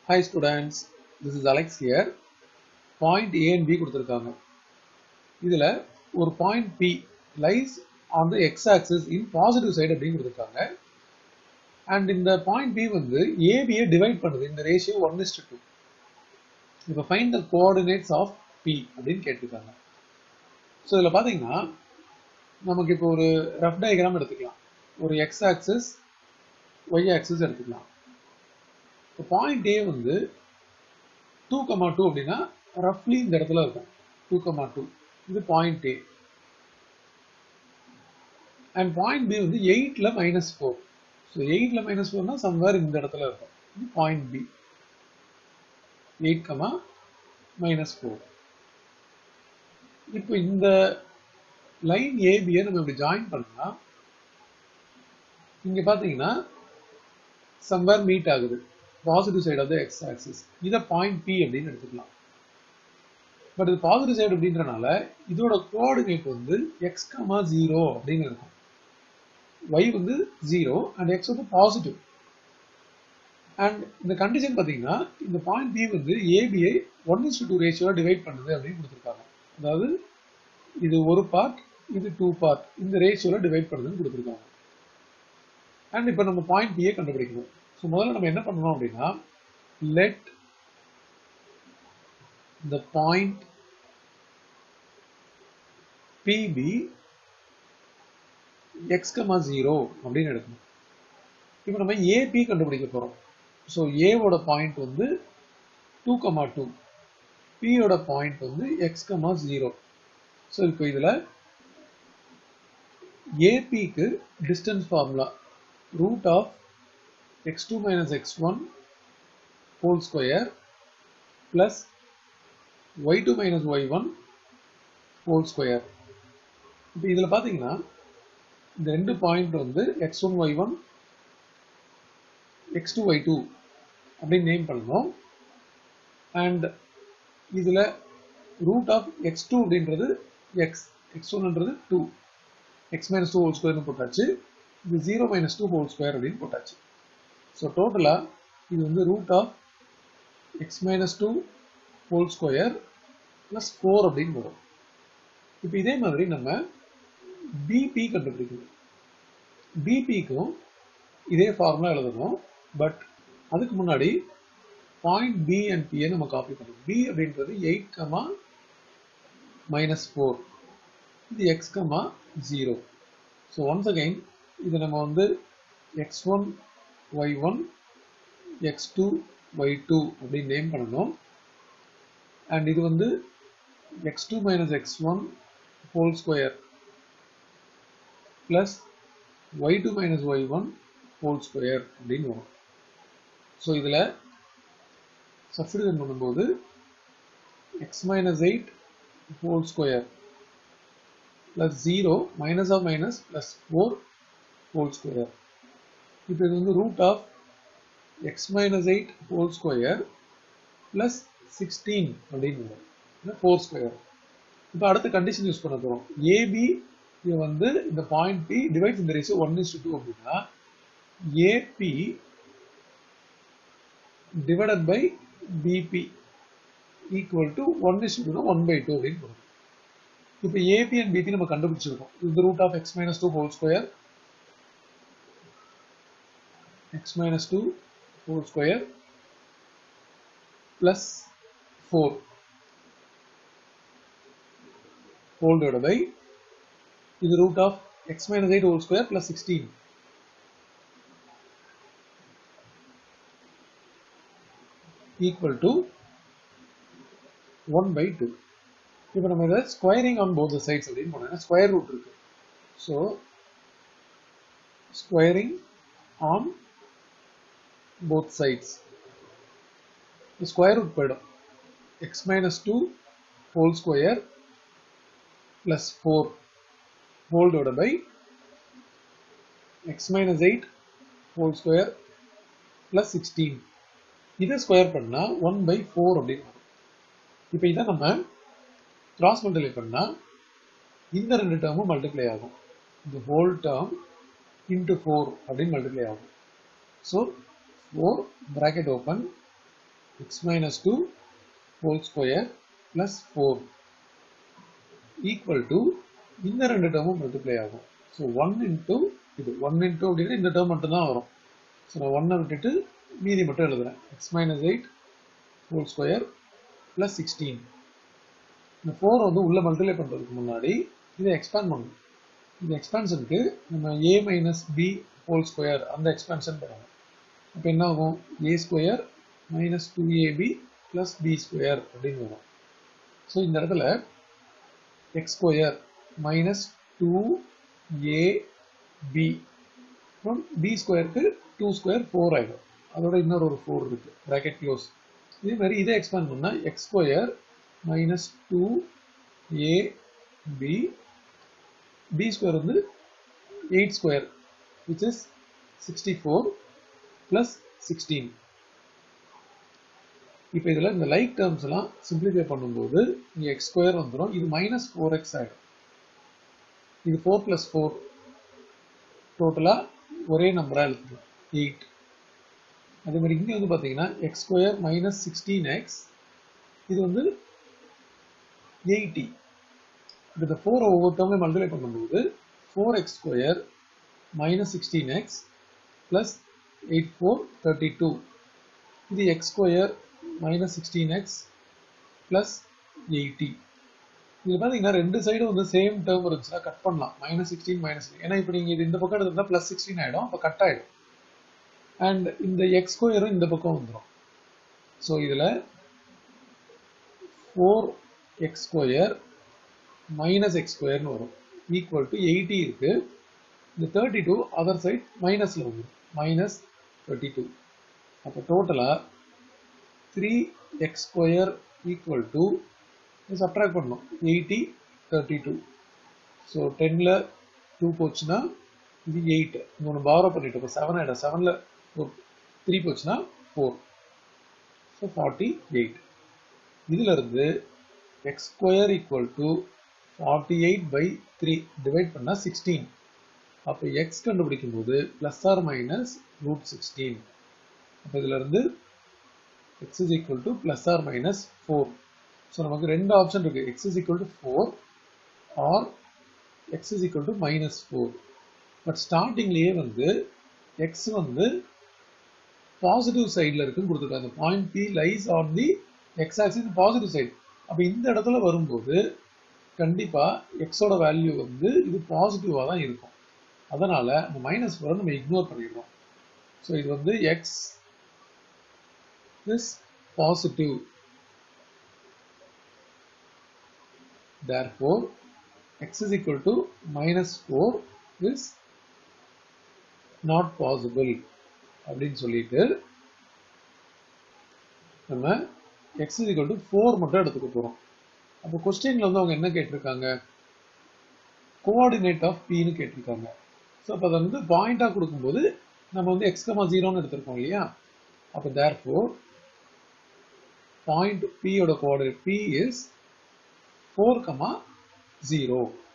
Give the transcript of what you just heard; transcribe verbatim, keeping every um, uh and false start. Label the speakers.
Speaker 1: Hi students, this is Alex here. Point A and B கொடுத்திருக்காங்க. இதுல ஒரு point P lies on the x-axis in positive side அப்படின்னு கொடுத்திருக்காங்க. And இந்த point B வந்து A B divide பண்ணுது இந்த ratio one is to two. இப்போ find the coordinates of P அப்படின்னு கேட்டிருக்காங்க. ஸோ இதில் பார்த்தீங்கன்னா நமக்கு இப்போ ஒரு ரஃப் டயக்ராம் எடுத்துக்கலாம். ஒரு x-axis, y-axis எடுத்துக்கலாம். இப்போ பாயிண்ட் A வந்து two comma two அப்படின்னா ரஃப்லி இந்த இடத்துல இருக்கும் two comma two இது point A and point B வந்து எயிட்ல மைனஸ் ஃபோர் ஸோ எயிட்ல மைனஸ் ஃபோர்னா சம்வேர் இந்த இடத்துல இருக்கும் இது point B eight comma minus four. இப்போ இந்த லைன் ஏபியை நம்ம இப்படி ஜாயின் பண்ணா இங்க பாத்தீங்கன்னா சம்வேர் மீட் ஆகுது positive side of the x axis. இதை பாயிண்ட் P அப்படின்னு எடுத்துக்கலாம். பட் இது பாசிட்டிவ் சைடு அப்படின்றனால இதோட கோஆர்டினேட் வந்து எக்ஸ் கமா ஜீரோ அப்படின்னு இருக்கும். y வந்து ஜீரோ அண்ட் எக்ஸ் வந்து பாசிட்டிவ். அண்ட் இந்த கண்டிஷன் பார்த்தீங்கன்னா இந்த பாயிண்ட் P வந்து ஏபிஐ ஒன் இஸ் டூ ரேஷியோட டிவைட் பண்ணுது அப்படின்னு கொடுத்துருக்காங்க. அதாவது இது ஒரு பார்ட் இது டூ பார்ட் இந்த ரேஷியோல டிவைட் பண்ணுதுன்னு கொடுத்துருக்காங்க. அண்ட் இப்போ நம்ம பாயிண்ட் P கண்டுபிடிக்கணும். ஸோ முதல்ல நம்ம என்ன பண்ணணும் அப்படின்னா let the point P be x, zero அப்படின்னு எடுக்கணும். இப்போ நம்ம A P கண்டுபிடிக்க போறோம். ஸோ A ஓட பாயிண்ட் வந்து two, two, P ஓட பாயிண்ட் வந்து x, zero. ஸோ இப்போ இதுல A P க்கு distance formula root of x two minus x one whole square plus y two minus y one whole square. இப்போ இதில் பார்த்தீங்கன்னா இந்த ரெண்டு பாயிண்ட் வந்து x one y one x two y two அப்படின்னு நேம் பண்ணணும். And இதில் ரூட் ஆஃப் எக்ஸ் டூ அப்படின்றது x, எக்ஸ் ஒன்ன்றது two, x minus two whole square போட்டாச்சு. இது ஜீரோ minus two whole square அப்படின்னு போட்டாச்சு. ஸோ டோட்டலாக இது வந்து root of x minus two whole square plus four அப்படின்னு வரும். இப்போ இதே மாதிரி நம்ம B P கண்டுபிடிக்கணும். B P க்கும் இதே ஃபார்முலா எழுதணும். பட் அதுக்கு முன்னாடி பாயிண்ட் B and P நம்ம காப்பி பண்ணணும். B அப்படின்றது எயிட் கமா மைனஸ் ஃபோர் இது x comma zero. So once again இது நம்ம வந்து x one y one x two y two அப்படின்னு நேம் பண்ணணும். அண்ட் இது வந்து x two minus x one whole square plus y two minus y one whole square அப்படின்னு வரும். So இதில் சப்ஸ்டிட்யூட் பண்ணும்போது x minus eight whole square plus zero minus of minus plus four whole square. இப்போ இது வந்து root of x minus eight whole square plus sixteen அப்படின்னு வரும். Four square. இப்போ அடுத்த கண்டிஷன் யூஸ் பண்ண போறோம். ஏபி வந்து இந்த பாயிண்ட் P டிவைட்ஸ் இந்த ratio one is to two அப்படின்னா AP divided by PB equal to one is to two one by two அப்படின்னு வரும். இப்போ ஏபி அண்ட் பிபி நம்ம கண்டுபிடிச்சிருக்கோம். இது root of x minus two whole square x minus two whole square plus four whole divided by is the root of x minus eight whole square plus sixteen equal to one by two. இப்போ நம்ம இதை squaring on both sides அப்படின்னு போனோம்னா square root இருக்கு. So squaring on both sides square root போயிடும். X minus two whole square plus four whole divided by x minus eight whole square plus sixteen. இதை square பண்ணா one by four அப்படின்னு வரும். இப்போ இதை நம்ம கிராஸ் மல்டிப்ளை பண்ணா இந்த ரெண்டு டேர்மும் மல்டிப்ளை ஆகும். இந்த ஹோல் டேர்ம் இன்டு ஃபோர் அப்படின்னு மல்டிப்ளை ஆகும். So four bracket open x minus two whole square plus four equal to இந்த ரெண்டு டேர்மும் மல்டிப்ளை ஆகும். ஸோ ஒன் இன்ட்டு இது ஒன் இன்ட்டு அப்படின்னா இந்த டேர்ம் மட்டும் தான் வரும். ஸோ நான் ஒன்னை விட்டுட்டு மீதி மட்டும் எழுதுறேன். X minus eight whole square plus sixteen. இந்த ஃபோர் வந்து உள்ள மல்டிப்ளை பண்ணுறதுக்கு முன்னாடி இதை எக்ஸ்பேண்ட் பண்ணணும். இந்த எக்ஸ்பேன்ஷனுக்கு நம்ம a minus b whole square அந்த எக்ஸ்பேன்ஷன் பண்ணணும். அப்போ என்ன ஆகும்? A square minus two ab plus b square அப்படின்னு வரும். ஸோ இந்த இடத்துல x square minus two a b அப்புறம் பி ஸ்கொயருக்கு டூ ஸ்கொயர் ஃபோர் ஆகிடும். அதோட இன்னொரு ஒரு ஃபோர் இருக்குது, ப்ராக்கெட் க்ளோஸ். இதே மாதிரி இதை எக்ஸ்பேண்ட் பண்ணால் x square minus two a b b square வந்து eight square which is sixty four plus sixteen. இப்போ இதில் இந்த லைக் டேர்ம்ஸ் எல்லாம் சிம்பிளிஃபை பண்ணும்போது இங்கே எக்ஸ் ஸ்கொயர் வந்துடும். இது மைனஸ் ஃபோர் எக்ஸ் ஆகிடும். இது ஃபோர் ப்ளஸ் ஃபோர் டோட்டலாக ஒரே நம்பராக எழுதுக்கலாம், எயிட். அதே மாதிரி இங்கே வந்து பார்த்தீங்கன்னா x square minus sixteen x இது வந்து எயிட்டி. இப்போ இந்த ஃபோரை ஒவ்வொரு டேர்ம்லையும் மல்டிப்ளை பண்ணும்போது four x square minus sixteen x plus eight four thirty two. இது x square minus sixteen x plus eighty. இதில் பார்த்தீங்கன்னா ரெண்டு சைடும் வந்து சேம் டேர்ம் இருந்துச்சுன்னா கட் பண்ணலாம். மைனஸ் சிக்ஸ்டீன் மைனஸ், ஏன்னா இப்போ நீங்கள் இது இந்த பக்கம் எடுத்துருந்தா ப்ளஸ் சிக்ஸ்டீன் ஆகிடும், அப்போ கட் ஆகிடும். அண்ட் இந்த எக்ஸ் ஸ்கொயரும் இந்த பக்கம் வந்துடும். ஸோ இதில் four x square minus x ஸ்கொயர்னு வரும், ஈக்குவல் டு எயிட்டி இருக்குது. இந்த தேர்ட்டி டூ அதர் சைட் மைனஸில் வந்துடும், மைனஸ் தேர்ட்டி டூ. அப்போ டோட்டலாக three x square equal to subtract பண்ணணும், எயிட்டி தேர்ட்டி டூ. ஸோ டென்னில் டூ போச்சுன்னா இது எயிட். இங்கே ஒன்று பாரோ பண்ணிட்டு இப்போ செவன் ஆகிடும். செவனில் ஒரு த்ரீ போச்சுன்னா ஃபோர். So forty eight. இதிலிருந்து x square equal to forty eight by three divide பண்ணால் சிக்ஸ்டீன். அப்போ எக்ஸ் கண்டுபிடிக்கும் போது plus or minus root sixteen. அப்போ இதிலிருந்து x is equal to plus or minus four. So நமக்கு ரெண்டு ஆப்ஷன் இருக்குது, x is equal to four or x is equal to minus four. But ஸ்டார்டிங்லேயே வந்து எக்ஸ் வந்து பாசிட்டிவ் சைடில் இருக்குன்னு கொடுத்துருக்காங்க. Point p lies on the X axis positive side. அப்போ இந்த இடத்துல வரும்போது கண்டிப்பாக எக்ஸோட வேல்யூ வந்து இது பாசிட்டிவாக தான் இருக்கும். அதனால் அந்த மைனஸ் ஃபோரை நம்ம இக்னோர் பண்ணிடுறோம். ஸோ இது வந்து x is positive. Therefore, x is equal to minus four is not possible. அப்படின்னு சொல்லிட்டு நம்ம x is equal to four மட்டும் எடுத்துக்க போறோம். அப்போ கொஸ்டின்ல வந்து அவங்க என்ன கேட்டிருக்காங்க? கோஆர்டினேட் ஆஃப் pன்னு கேட்டிருக்காங்க. ஸோ அப்போ அதை வந்து பாயிண்டாக கொடுக்கும்போது நம்ம வந்து x, ஜீரோன்னு எடுத்திருக்கோம் இல்லையா? அப்போ therefore பாயிண்ட் p யோட coordinate p is four, zero.